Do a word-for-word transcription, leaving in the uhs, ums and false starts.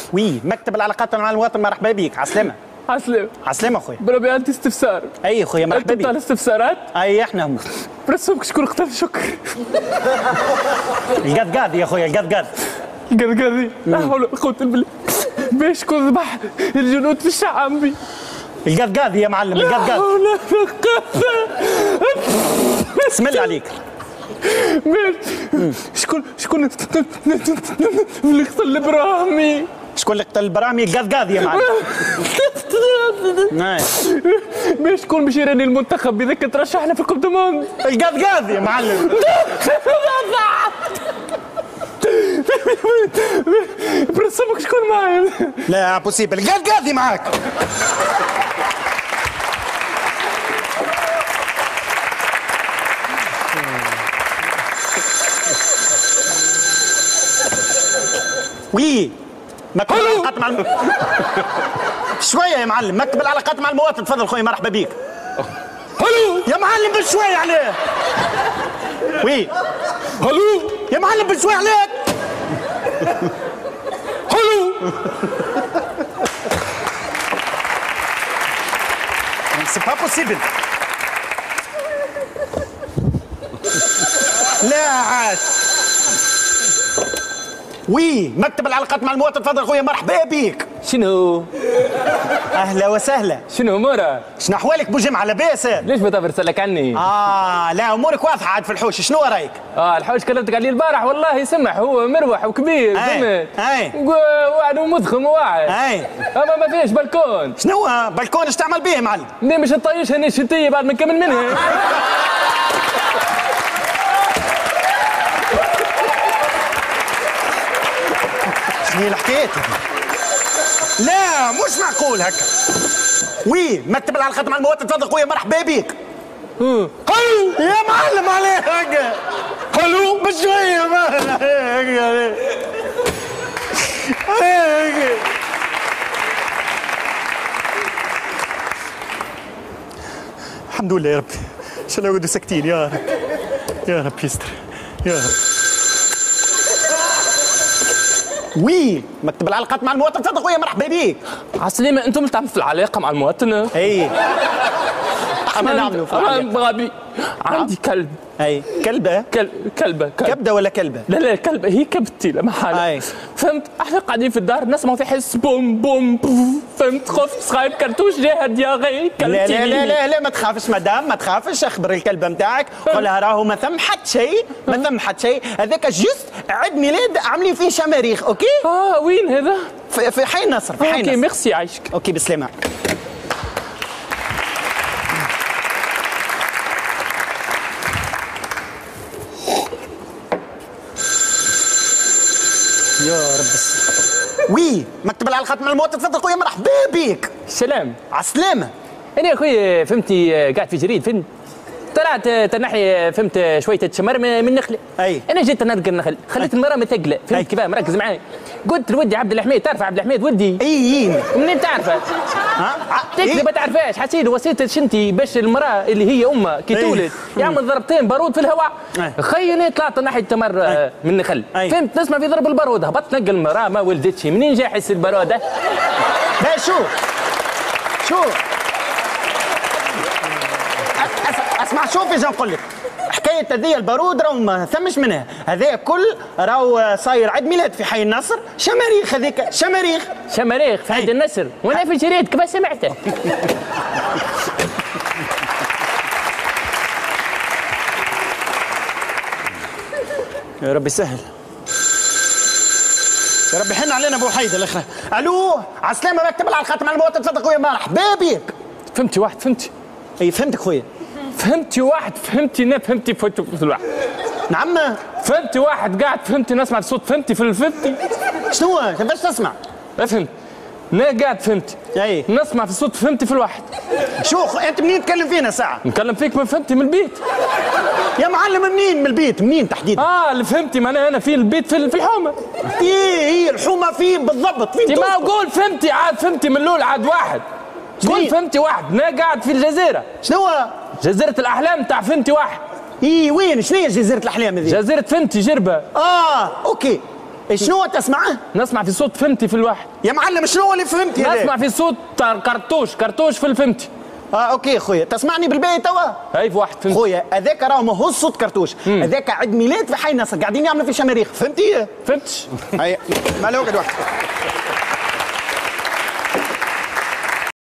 وي مكتب العلاقات مع المواطن، مرحبا بك. عسلامة. عسلامة. عسلامة خويا. بربي عندي استفسار. اي خويا مرحبا بك. انت بتاع الاستفسارات؟ اي احنا هم. برسمك شكون قتل شكر. القدقاد يا خويا القدقاد. القدقادي لا حول ولا قوة الا بالله. باش كون ذبح الجنود في الشعب. القدقاد يا معلم القدقاد. بسم الله عليك. شكون شكون اللي قتل الابراهيمي؟ شكون اللي قتل البرامي؟ القدقاد يا معلم. باش شكون باش يراني المنتخب اذا كنت رشحنا في الكوب دو موند؟ القدقاد يا معلم. برسمك شكون معايا؟ لا بوسيبل القدقاد معاك. وي مكتب العلاقات مع الم... شويه يا معلم. مكتب العلاقات مع المواطن، تفضل خويا مرحبا بيك. هلو يا معلم بشويه عليه. وي هلو يا معلم بشويه عليك. هلو سي با بوسيبل. لا عاد. وي مكتب العلاقات مع المواطن، تفضل خويا مرحبا بيك. شنو؟ اهلا وسهلا. شنو امورك؟ شنو احوالك بوجمعه لاباس؟ ليش ما تفرسلك عني؟ اه لا امورك واضحه عاد في الحوش. شنو رايك؟ اه الحوش كلمتك عليه البارح والله يسمح، هو مروح وكبير فهمت؟ اي واعد ومضخم وواعد. اي اما ما فيش بالكون. شنو بلكون ايش تعمل به يا معلم؟ ليه مش تطيشها نشتيه بعد ما نكمل منها؟ شنو هي الحكايه؟ لا مش معقول هكا. وي مكتب العلاقات مع المواطن، تفضل خويا مرحبا بيك. هلو يا معلم عليه هكا. هلو بشويه معلم هكا هكا. الحمد لله يا ربي. ان شاء الله يقعدوا ساكتين يا رب يا رب يستر يا رب. وي مكتب العلاقات مع المواطن، تفضل خويا مرحبا بيك. عسلامة. انتم اللي تعملوا في العلاقة مع المواطن؟ اي احنا نعملوا في العلاقة. غبي. عندي كلب. اي كلبه؟ كلب كلبه كبده ولا كلبه؟ لا لا كلبه هي كبتي لا محالة. اي فهمت؟ احنا قاعدين في الدار نسمعوا في حس بوم بوم بوم. فهمت؟ خفت صغير كرتوش جاها دياغي. لا لا لا لا لا ما تخافش مدام ما تخافش. اخبر الكلبه نتاعك قولها راهو ما ثم حد شيء ما ثم حد شيء. هذاك جست عيد ميلاد عاملين فيه شماريخ. اوكي؟ اه وين هذا؟ في, في حي النصر. في حي النصر. اوكي ميرسي عايشك. اوكي بالسلامه. يا رب السلام. وي مكتب العلاقات مع المواطن، تفضل خويا مرحبا بيك. سلام. عالسلامة. انا يا خويا فهمتي قاعد في جريد فهمت؟ طلعت تنحي فهمت شويه تشمر من النخله. اي انا جيت نرقى النخل خليت المراه مثقله فهمت كيفاه مركز معايا. قلت لودي عبد الحميد تعرف عبد الحميد ولدي؟ اي اي منين تعرفه؟ ها تكذب ما تعرفهاش حسيت وسيله شنتي باش المراه اللي هي امها كي تولد يعمل ضربتين بارود في الهواء. خيني طلعت ناحيه تمر من النخل فهمت نسمع في ضرب البارود هبطت نلقى المراه ما ولدتش. منين جاي يحس البارود ده؟ لا شوف شوف اسمع شوف اجا نقول لك حكايه هذه البارود راهو ما ثمش منها. هذا كل راهو صاير عيد ميلاد في حي النصر شماريخ. هذيك شماريخ شماريخ في حي النصر وانا في جريد كيف سمعته؟ يا ربي سهل يا ربي حن علينا ابو حيد الاخر. الو عالسلامه مكتب العلاقات مع المواطن، تفضل خويا مرحبا بيك. فهمتي واحد فهمتي؟ اي فهمتك خويا. فهمتي واحد فهمتي انا فهمتي فهمتي في الواحد. نعم فهمتي واحد قاعد فهمتي نسمع الصوت فهمتي في الفهمتي. شنو كيفاش تسمع؟ فهمت انا قاعد فهمتي اي نسمع في الصوت فهمتي في الواحد. شوف انت منين تكلم فينا ساعه؟ نكلم فيك من فهمتي من البيت. يا معلم منين من البيت منين تحديدا؟ اه اللي فهمتي ما انا انا في البيت في, في الحومه. ايه ايه الحومه فين بالضبط؟ فين؟ ما اقول فهمتي عاد فهمتي من الاول عاد واحد. قول فهمتي واحد انا قاعد في الجزيره. شنو؟ جزيره الاحلام تاع فهمتي واحد. ايه وين؟ شنو هي جزيره الاحلام هذه؟ جزيره فهمتي جربه. اه اوكي شنو تسمعه؟ نسمع في صوت فهمتي في الواحد. يا معلم شنو اللي فهمتي؟ نسمع في صوت كرتوش كرتوش في الفهمتي. اه اوكي خويا، تسمعني بالباهي توا؟ هاي في واحد فهمت. خويا هذاك راهو ماهوش صوت كرتوش، هذاك عيد ميلاد في حي نصر، قاعدين يعملوا في شماريخ، فهمتي؟ فهمتش؟ هيا ما واحد واحد